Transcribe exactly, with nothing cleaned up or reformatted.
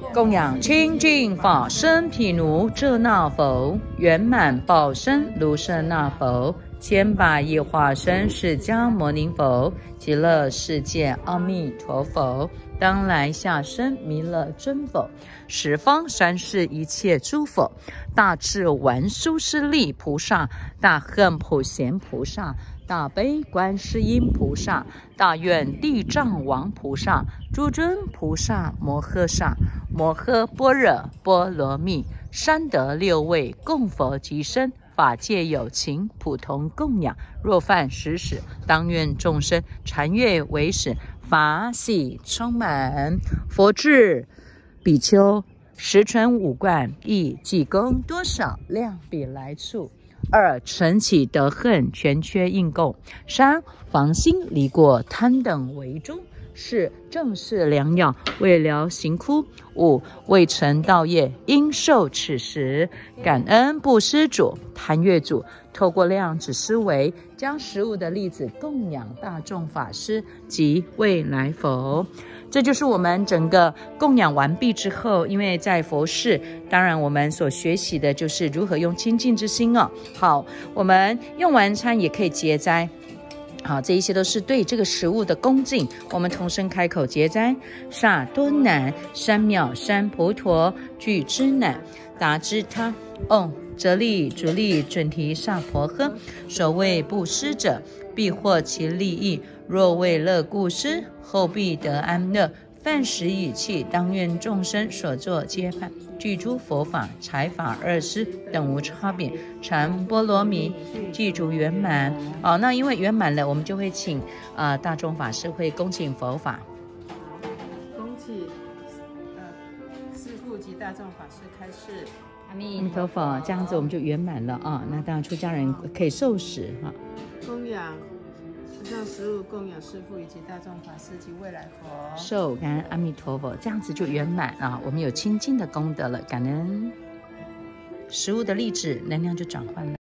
供养清净法身毗卢遮那佛，圆满报身卢舍那佛，千百亿化身释迦牟尼佛，极乐世界阿弥陀佛，当来下生弥勒尊佛，十方三世一切诸佛，大智文殊师利菩萨，大恨普贤菩萨，大悲观世音菩萨，大愿地藏王菩萨，诸尊菩萨摩诃萨，摩诃般若波罗蜜，三德六位供佛及身，法界有情普同供养，若犯实使，当愿众生禅悦为始，法喜充满。佛智比丘十存五观，一济公多少，量比来处。二晨起得恨，全缺应供。三防心离过贪等为中。四正是良药，为疗行枯。五未成道业，应受此时。感恩布施主、贪悦主，透过量子思维，将食物的粒子供养大众法师及未来佛。这就是我们整个供养完毕之后，因为在佛事，当然我们所学习的就是如何用清净之心哦。好，我们用完餐也可以结斋。好，这一些都是对这个食物的恭敬。我们同声开口结斋：萨多南三藐三菩提具之南达之他唵折利主利准提萨婆诃。所谓布施者，必获其利益；若为乐故施，后必得安乐。饭食语气，当愿众生所作皆饭，具诸佛法、财法二施等无差别，禅波罗蜜，具足圆满。哦，那因为圆满了，我们就会请啊、呃、大众法师会恭请佛法。 恭请呃师父及大众法师开示。 阿弥陀佛，这样子我们就圆满了啊、哦。那当然出家人可以受食哈。 供养十上食物，供养师父以及大众法师及未来佛。 受感恩阿弥陀佛，这样子就圆满啊。我们有清净的功德了，感恩食物的粒子能量就转换了。